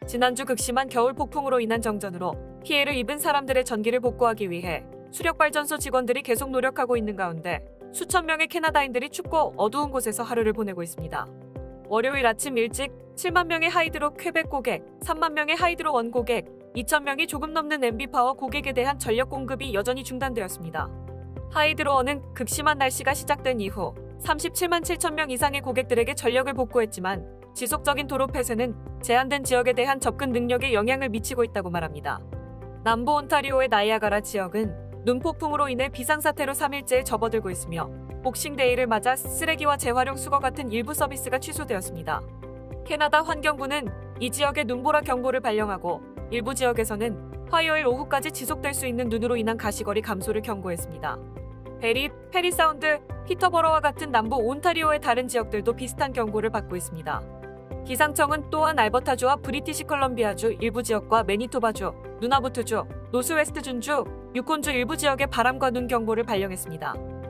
지난주 극심한 겨울 폭풍으로 인한 정전으로 피해를 입은 사람들의 전기를 복구하기 위해 수력발전소 직원들이 계속 노력하고 있는 가운데 수천 명의 캐나다인들이 춥고 어두운 곳에서 하루를 보내고 있습니다. 월요일 아침 일찍 7만 명의 하이드로 퀘벡 고객, 3만 명의 하이드로 원 고객, 2천 명이 조금 넘는 MB파워 고객에 대한 전력 공급이 여전히 중단되었습니다. 하이드로원은 극심한 날씨가 시작된 이후 37만 7천 명 이상의 고객들에게 전력을 복구했지만 지속적인 도로 폐쇄는 제한된 지역에 대한 접근 능력에 영향을 미치고 있다고 말합니다. 남부 온타리오의 나이아가라 지역은 눈폭풍으로 인해 비상사태로 3일째에 접어들고 있으며 복싱데이를 맞아 쓰레기와 재활용 수거 같은 일부 서비스가 취소되었습니다. 캐나다 환경부는 이 지역에 눈보라 경보를 발령하고 일부 지역에서는 화요일 오후까지 지속될 수 있는 눈으로 인한 가시거리 감소를 경고했습니다. 베리, 페리사운드, 피터버러와 같은 남부 온타리오의 다른 지역들도 비슷한 경고를 받고 있습니다. 기상청은 또한 알버타주와 브리티시 컬럼비아주 일부 지역과 매니토바주, 누나부투주, 노스웨스트준주, 유콘주 일부 지역에 바람과 눈 경보를 발령했습니다.